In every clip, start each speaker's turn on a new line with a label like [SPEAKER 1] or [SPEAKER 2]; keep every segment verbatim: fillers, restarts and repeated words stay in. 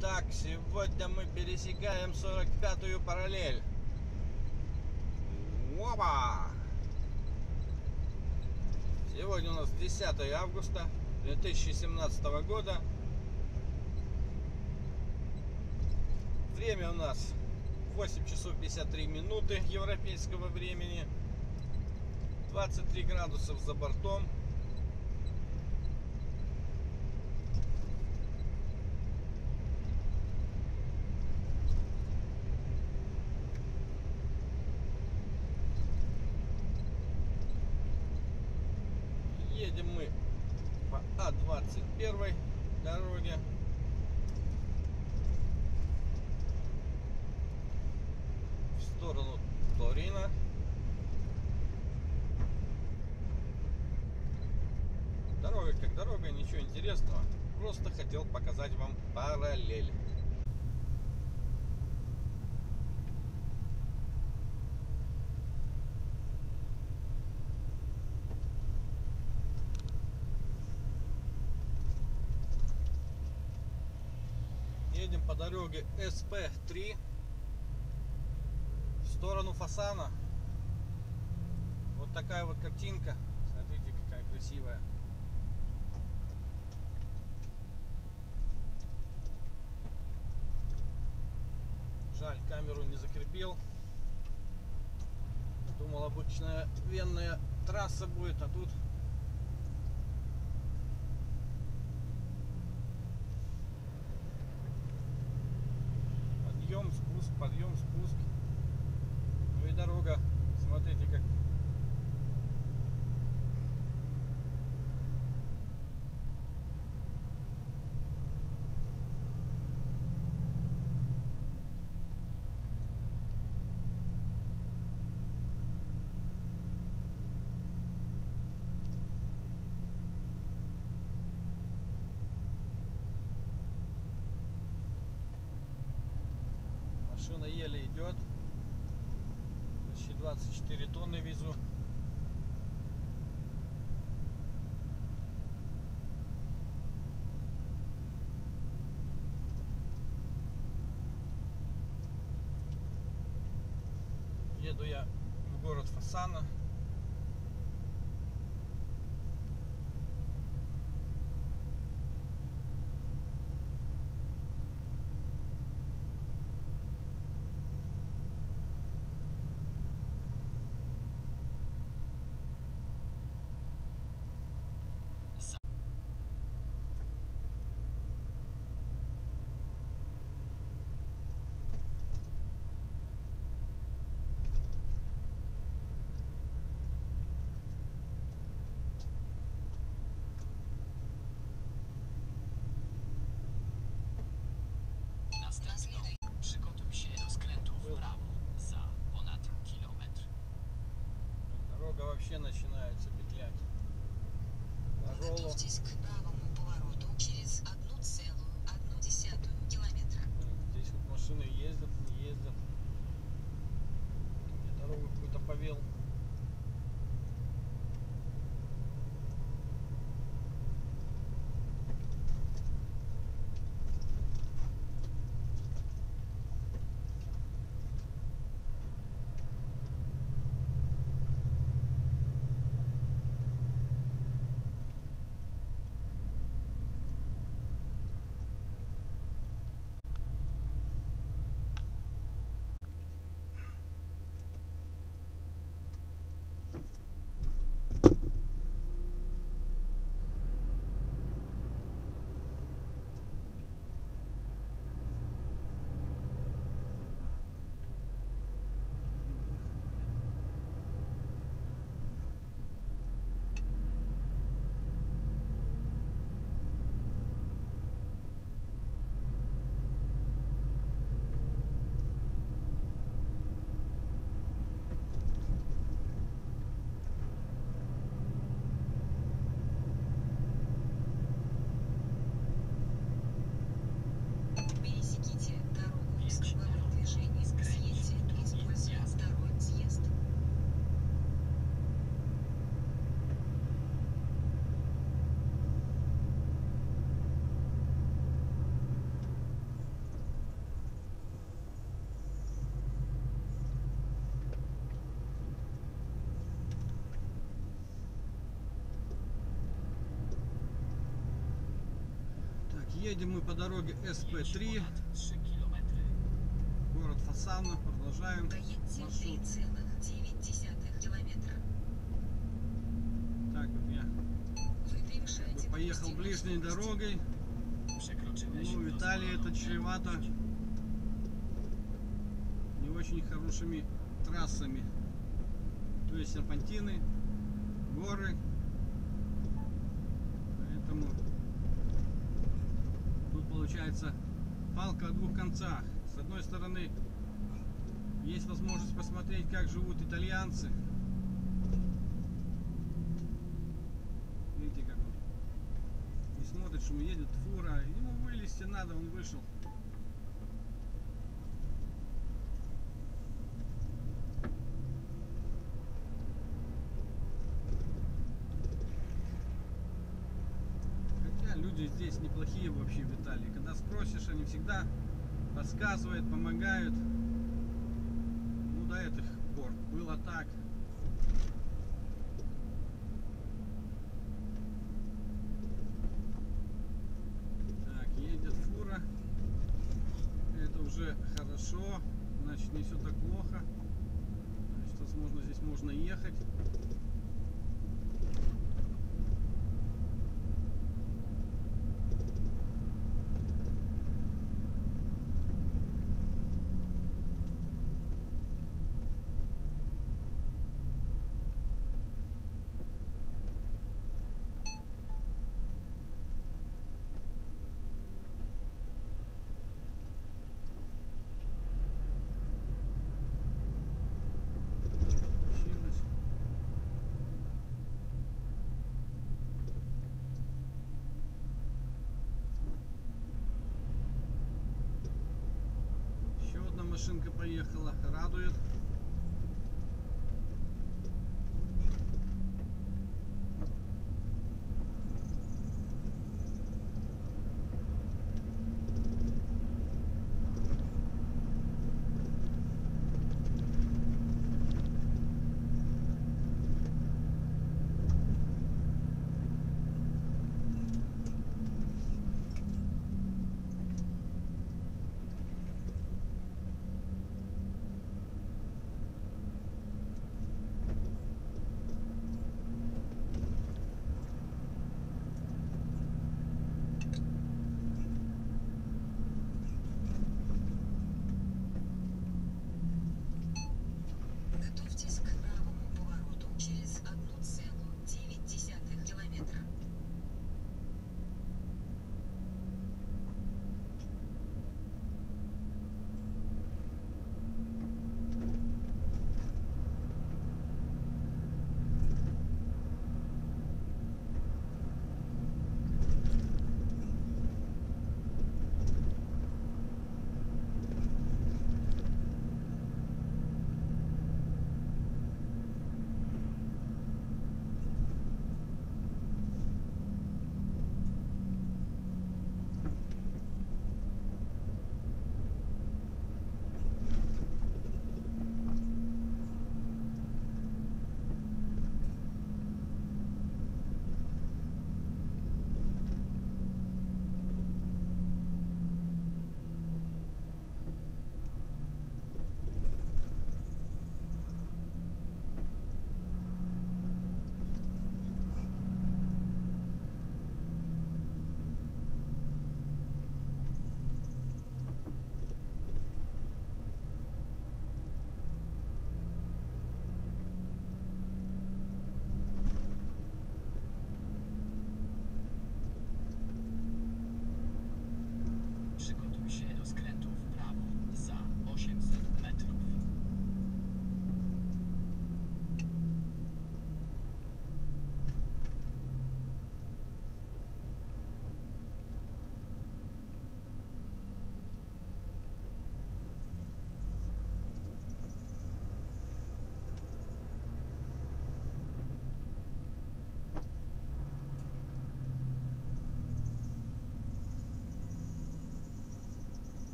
[SPEAKER 1] Так, сегодня мы пересекаем сорок пятую параллель. Опа! Сегодня у нас десятое августа две тысячи семнадцатого года. Время у нас восемь часов пятьдесят три минуты европейского времени. двадцать три градусов за бортом. Едем мы по А двадцать один дороге. В сторону Торино. Дорога как дорога, ничего интересного. Просто хотел показать вам параллель. Едем по дороге Эс Пэ три в сторону Фасана. Вот такая вот картинка. Смотрите, какая красивая. Жаль, камеру не закрепил. Думал, обычная венная трасса будет, а тут подъем, спуск, подъем, спуск. Ну и дорога, смотрите, как машина еле идет. Почти двадцать четыре тонны везу. Еду я в город Фасана.
[SPEAKER 2] Przygotuj się do skrętu w prawo za ponad kilometr.
[SPEAKER 1] Дорога вообще начинается петлять.
[SPEAKER 3] Готовьтесь к правому повороту через одну целую одну десятую километра.
[SPEAKER 1] Здесь вот машины ездят, не ездят. Я дорогу какую-то повел. Едем мы по дороге эс пэ
[SPEAKER 2] Jedź
[SPEAKER 1] три,
[SPEAKER 2] ponad trzy kilometry.
[SPEAKER 1] город Фасано. Продолжаем
[SPEAKER 3] Проедьте
[SPEAKER 1] маршрут.
[SPEAKER 3] три целых девять десятых километра.
[SPEAKER 1] Так вот я
[SPEAKER 3] Вы превышаете
[SPEAKER 1] поехал
[SPEAKER 3] допустимую
[SPEAKER 1] ближней
[SPEAKER 3] скорость.
[SPEAKER 1] дорогой.
[SPEAKER 2] Przekroczyłeś
[SPEAKER 1] Ну, в Италии это
[SPEAKER 2] dozwoloną
[SPEAKER 1] чревато
[SPEAKER 2] prędkość.
[SPEAKER 1] не очень хорошими трассами. То есть серпантины, горы. Поэтому тут получается палка о двух концах. С одной стороны есть возможность посмотреть, как живут итальянцы. Видите, как он не смотрит, что едет фура. Ему вылезти надо, он вышел. Хотя люди здесь неплохие вообще в Италии. Когда спросишь, они всегда подсказывают, помогают. Ну, до этих пор было так. Так, едет фура. Это уже хорошо. Значит, не все так плохо. Значит, возможно, здесь можно ехать. Получилось. Еще одна машинка поехала, радует.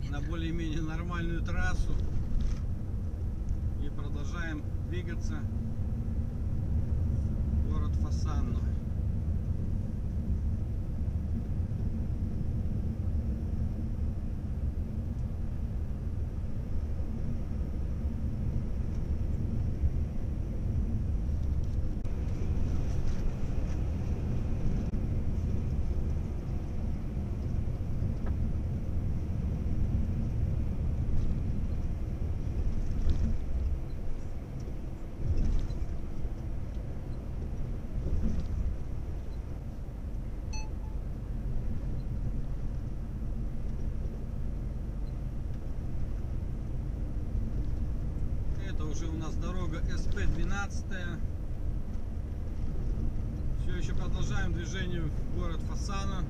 [SPEAKER 1] на более-менее нормальную трассу и продолжаем двигаться в город Фасанну. Это уже у нас дорога эс пэ двенадцать. Все еще продолжаем движение в город Фасана.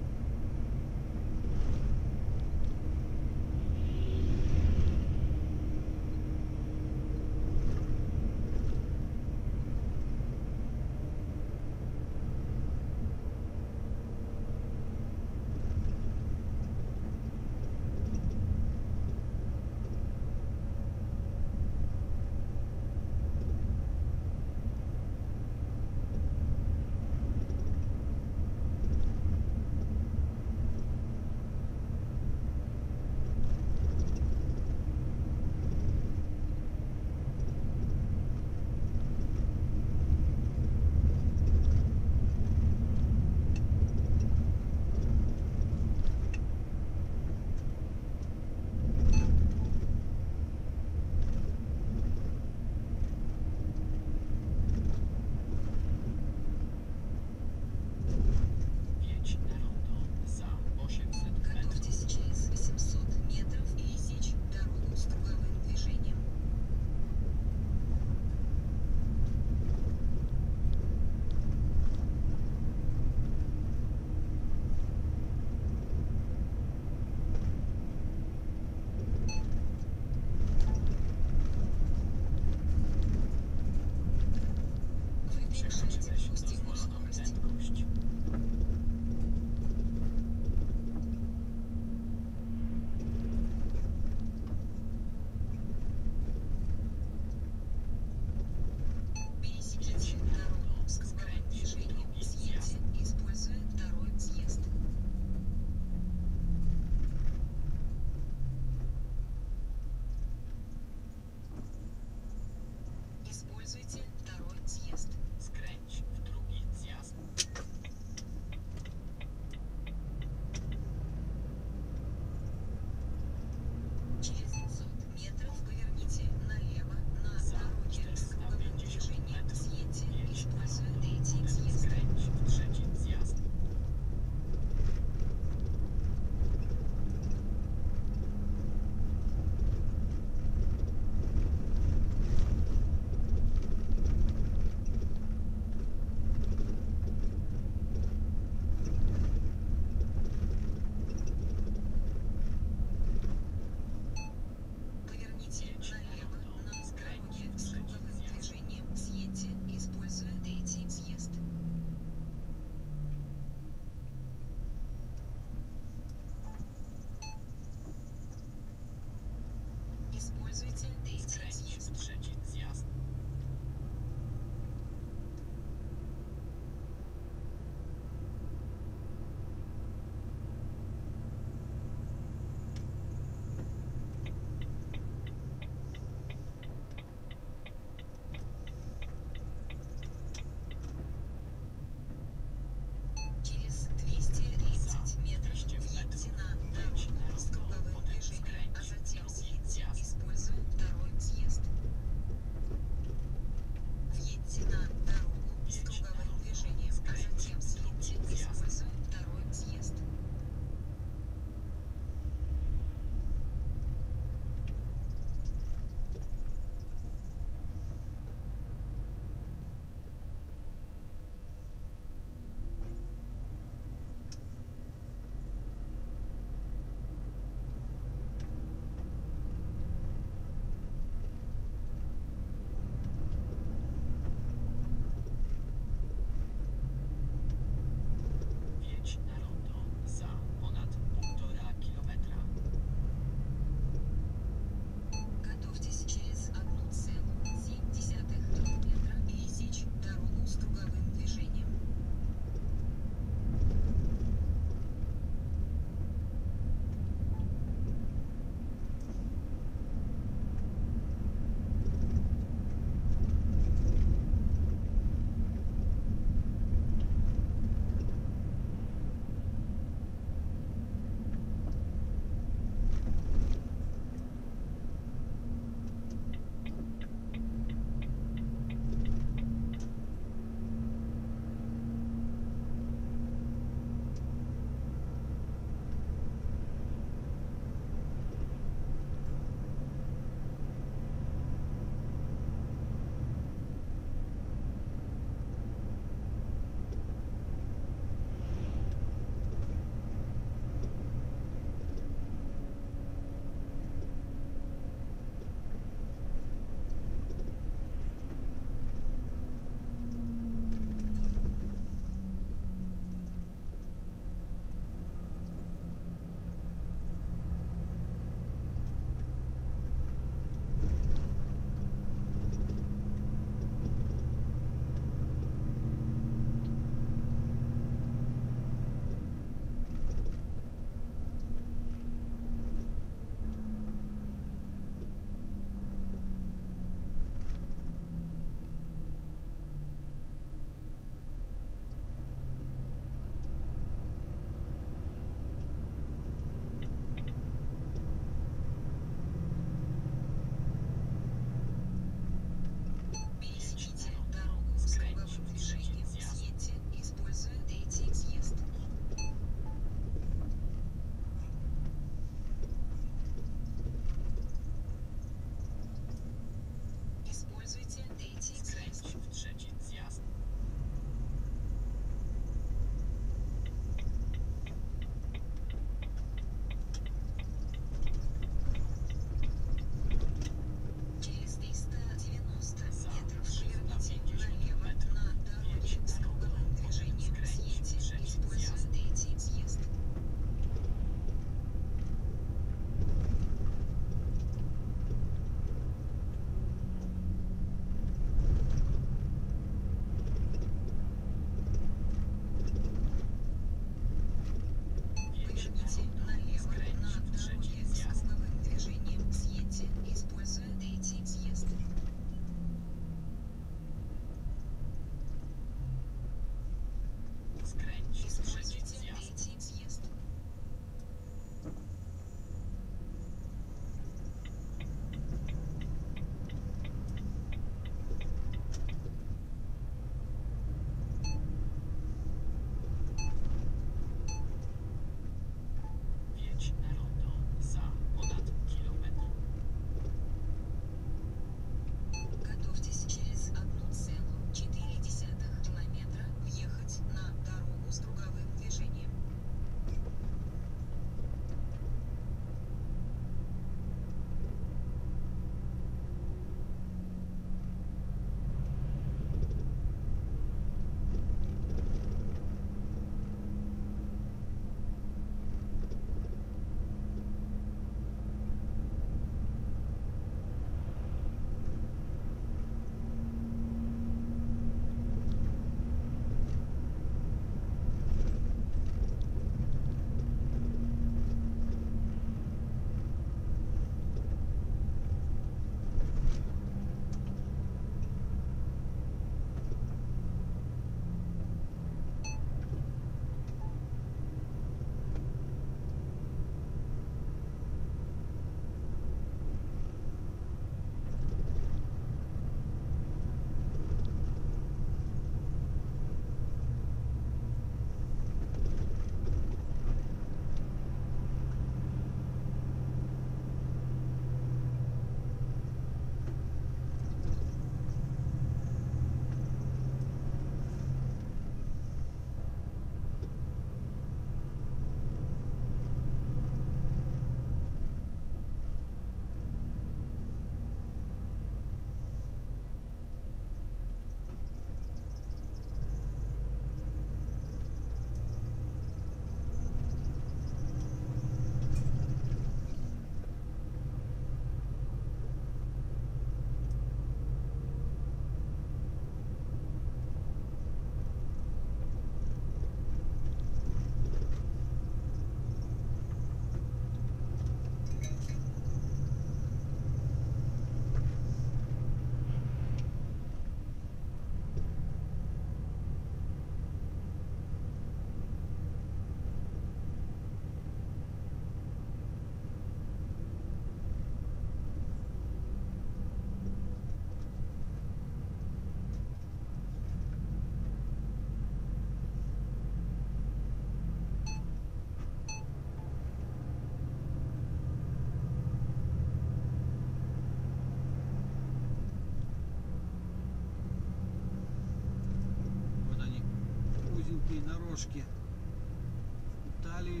[SPEAKER 1] дорожки в Италии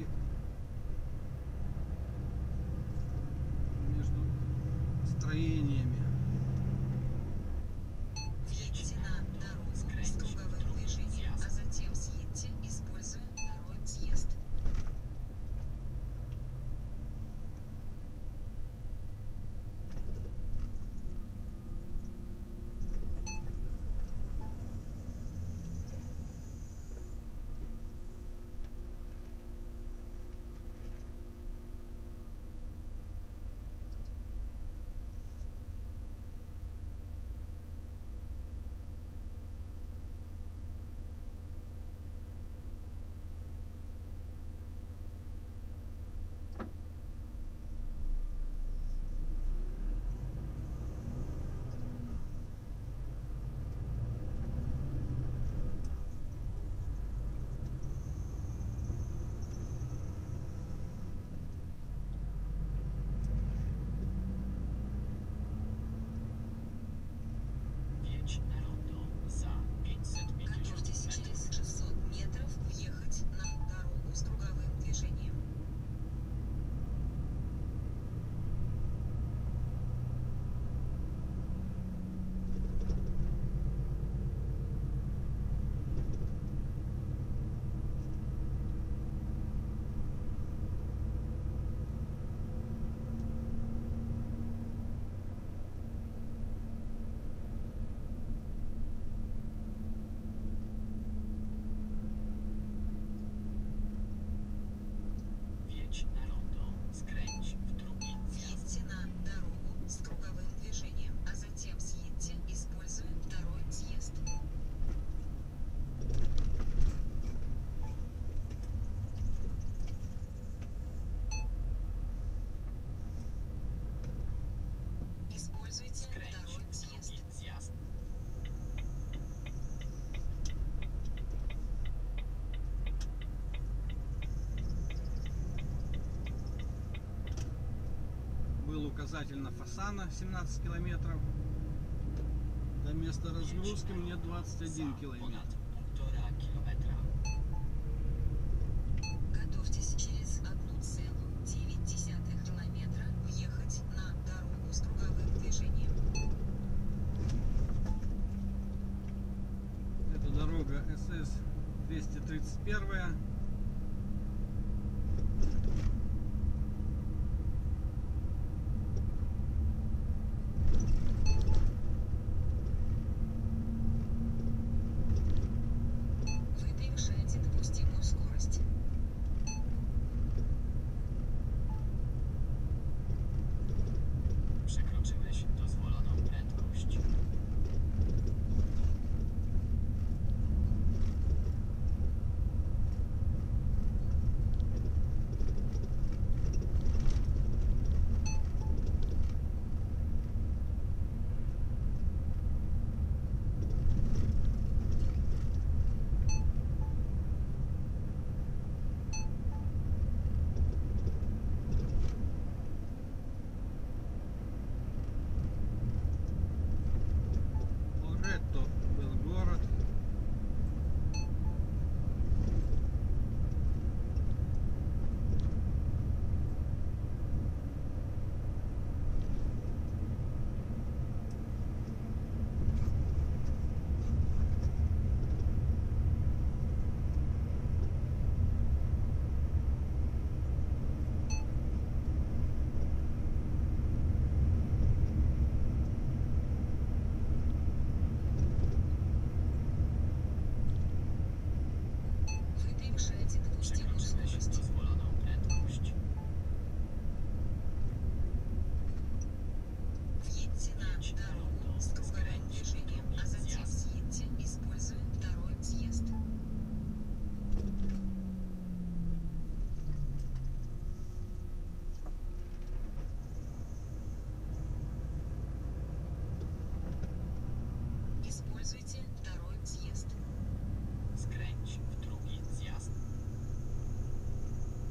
[SPEAKER 1] между строениями.
[SPEAKER 3] Въедьте на дорогу с круговым движением, а затем съедьте, используя второй съезд.
[SPEAKER 2] Jedź na rondo za pięćset pięćdziesiąt
[SPEAKER 3] Готовьтесь
[SPEAKER 2] metrów.
[SPEAKER 3] через шестьсот метров въехать на дорогу с круговым движением.
[SPEAKER 2] Jedź na rondo. Skręć w drugi zjazd.
[SPEAKER 3] Въедьте на дорогу с круговым движением, а затем съедьте, используя второй съезд. Используйте
[SPEAKER 2] Skręć
[SPEAKER 3] второй
[SPEAKER 2] w
[SPEAKER 3] съезд.
[SPEAKER 2] drugi zjazd.
[SPEAKER 1] Был указатель на Фасана семнадцать километров. До места разгрузки мне двадцать один
[SPEAKER 2] Za
[SPEAKER 1] километр.
[SPEAKER 2] ponad półtora kilometra.
[SPEAKER 3] Готовьтесь через одну целую девять десятых километра въехать на дорогу с круговым движением.
[SPEAKER 1] Это дорога СС двести тридцать один.
[SPEAKER 3] Вы превышаете допустимую скорость.
[SPEAKER 2] Przekroczyłeś dozwoloną prędkość.
[SPEAKER 1] Лоретто был город.
[SPEAKER 3] Вы превышаете допустимую
[SPEAKER 2] Przekroczyłeś
[SPEAKER 3] скорость.
[SPEAKER 2] dozwoloną prędkość.
[SPEAKER 3] Въедьте на дорогу с круговым движением, а затем съедьте, используя второй съезд. Используйте второй съезд.
[SPEAKER 2] Skręć w drugi zjazd.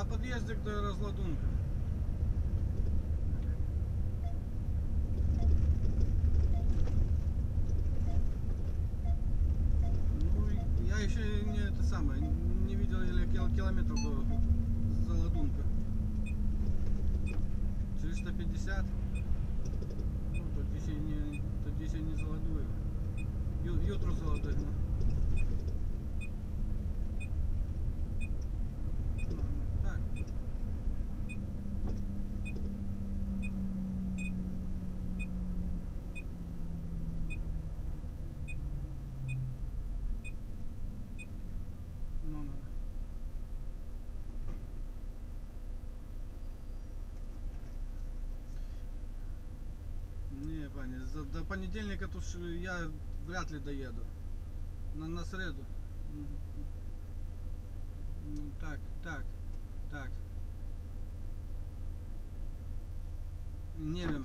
[SPEAKER 1] подъезде до разладунка. Ну, я еще не это самое, не видел или кил- километров до Заладунка. четыреста пятьдесят. Ну, тоді ще не, тоді ще не заладую. Ю- Jutro заладую. Ну. Ну, ну, так. Ну, ну. Не, пані, за- до понедельника тут ж я вряд ли доеду. На, на среду. М, Ну, так, так, так. Не wiem.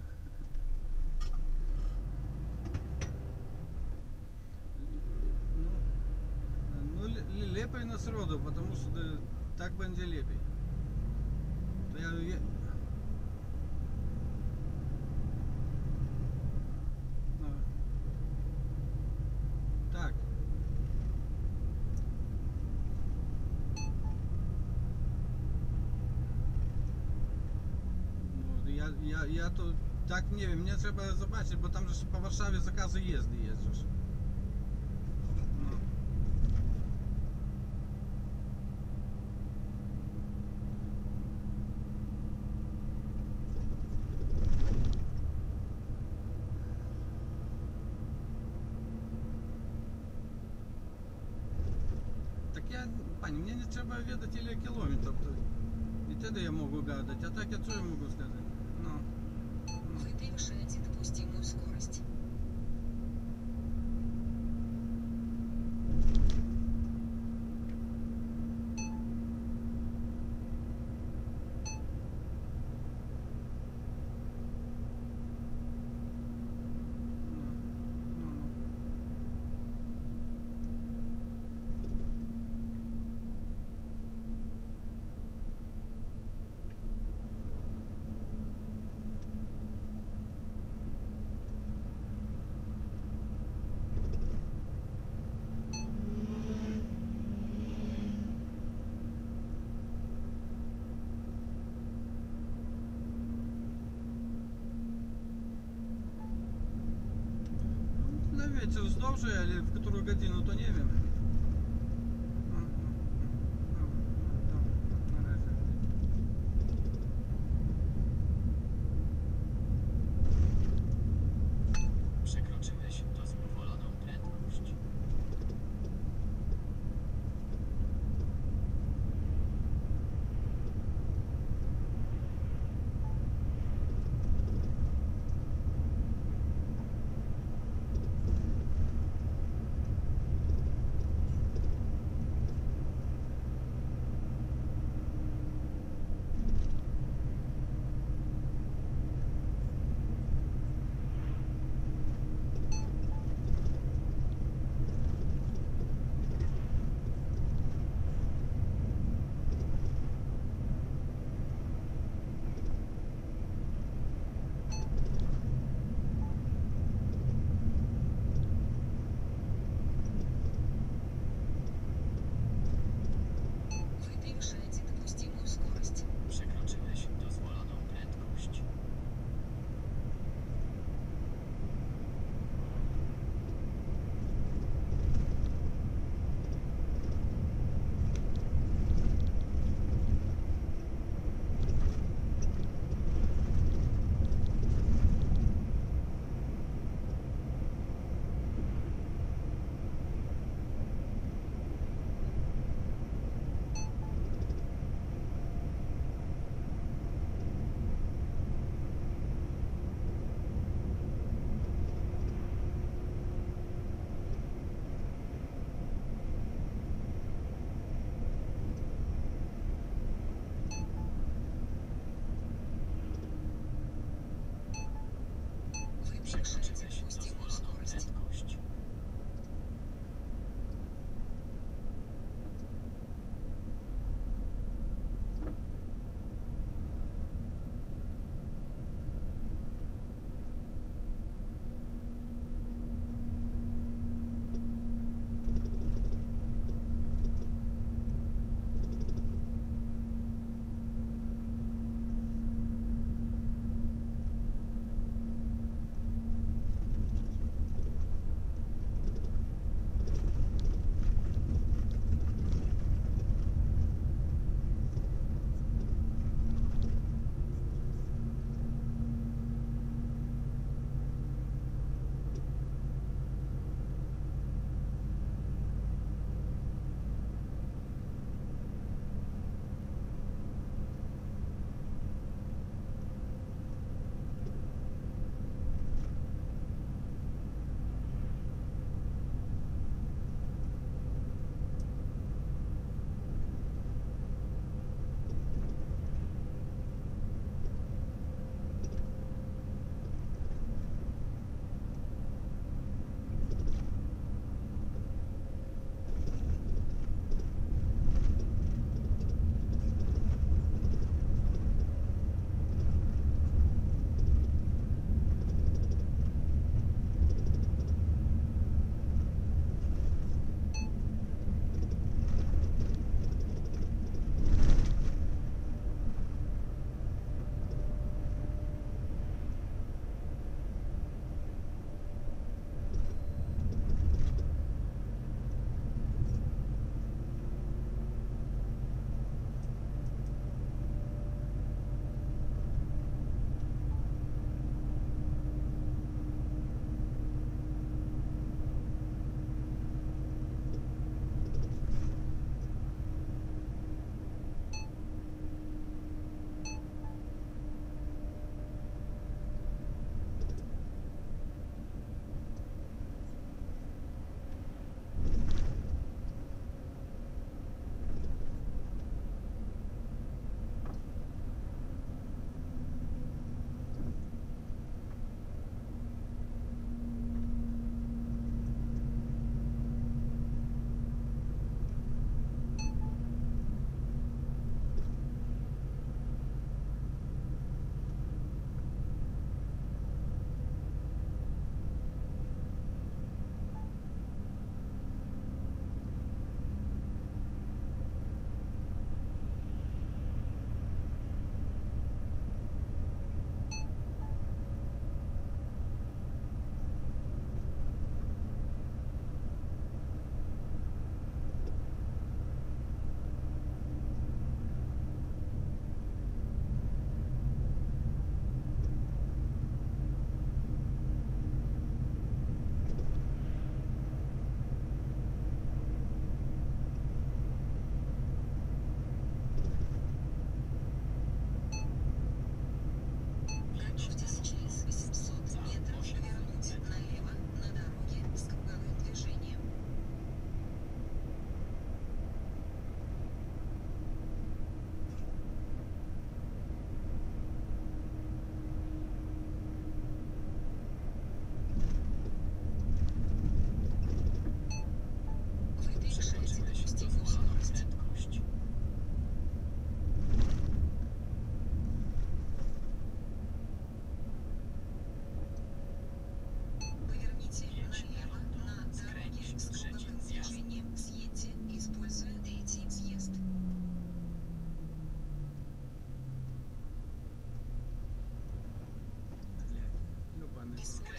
[SPEAKER 1] Ну, ну ле- лепей на сроду, потому что э, так będzie lepiej. To ja, ja... No. Tak. No, ja, ja, ja to tak nie wiem, nie trzeba zobaczyć, bo tam że po Warszawie zakazy jezdy jeżdżasz. No. Так я, пані, мені не треба відати ile кілометрів. І тоді я можу гадати, а так я що я можу сказати? Ну.
[SPEAKER 3] Вы превышаете допустимую скорость.
[SPEAKER 1] Ну, ну, ну. На вечер здовжує, але в яку годину, то не wiem. Ну, ну, ну, ну, ну, на раzie.
[SPEAKER 2] Przekroczyłeś dozwoloną prędkość.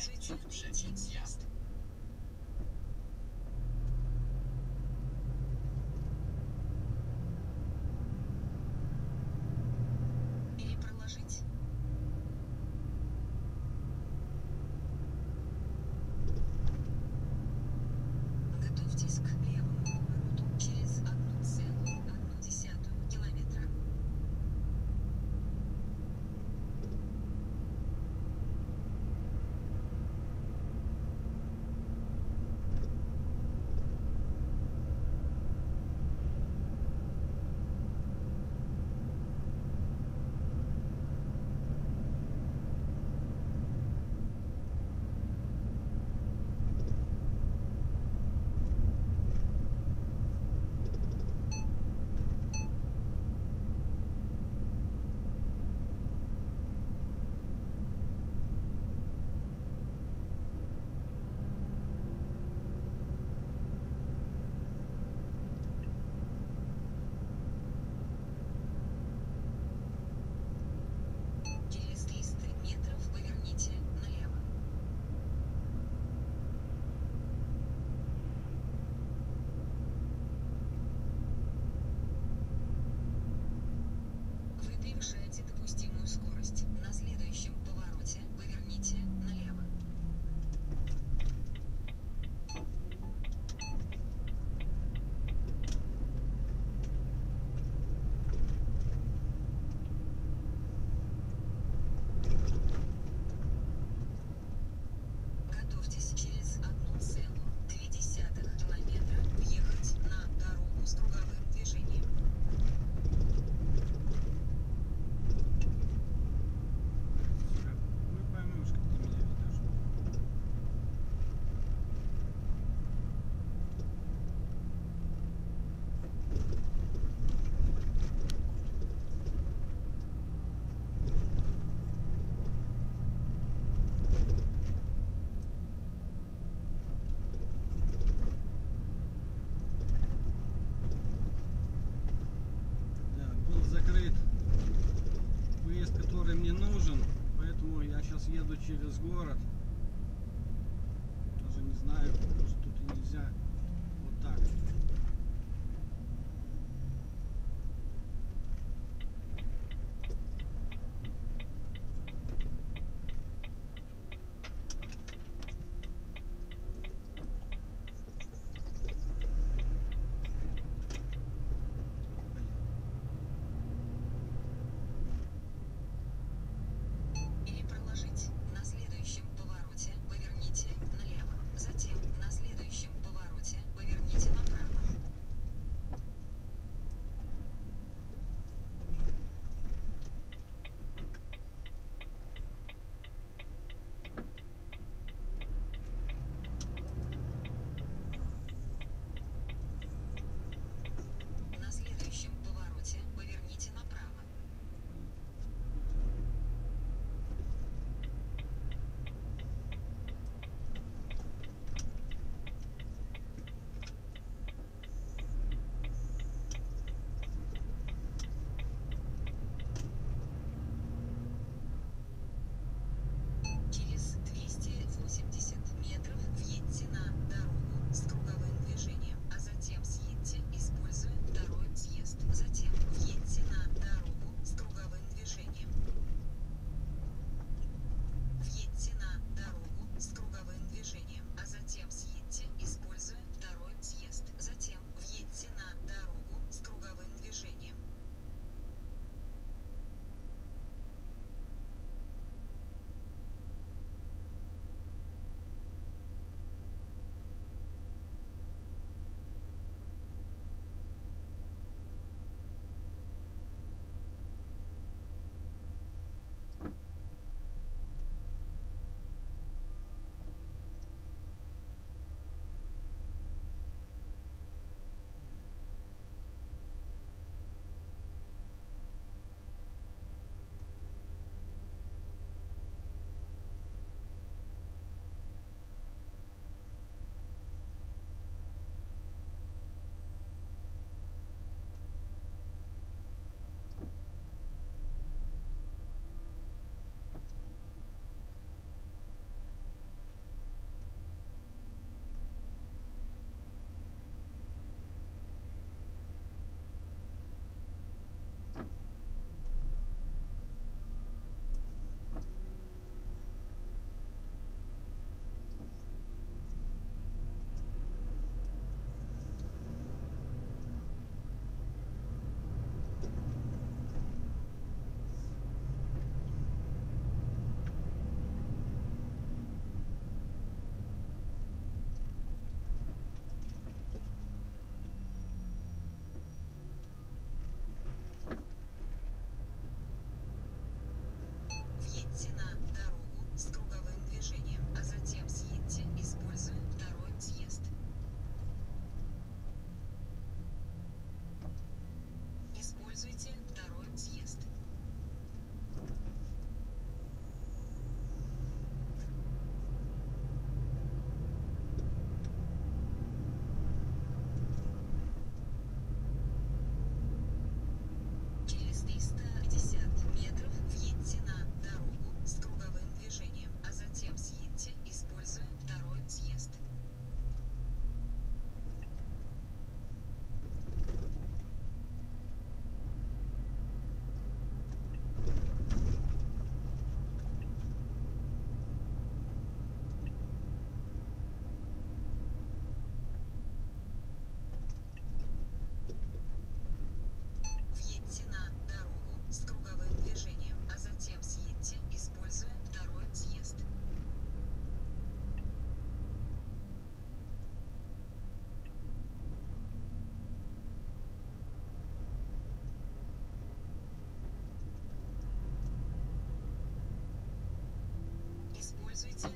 [SPEAKER 3] Суицидный
[SPEAKER 2] Przedzień
[SPEAKER 3] тип.
[SPEAKER 2] zjazd.
[SPEAKER 3] Или проложить. Готовьтесь к левому повороту через одну целую одну десятую километра. Через триста метров поверните налево. Вы превышаете допустимую скорость. На следующем повороте поверните налево. Готовьтесь через одну целую две десятых километра въехать на дорогу с круговым движением.
[SPEAKER 1] Как не поймешь, как ты меня ведешь. Да, был закрыт выезд, который мне нужен, поэтому я сейчас еду через город. Даже не знаю, может тут и нельзя вот так.
[SPEAKER 3] Или проложить. На следующем повороте поверните налево. Затем на следующем повороте поверните направо. Используйте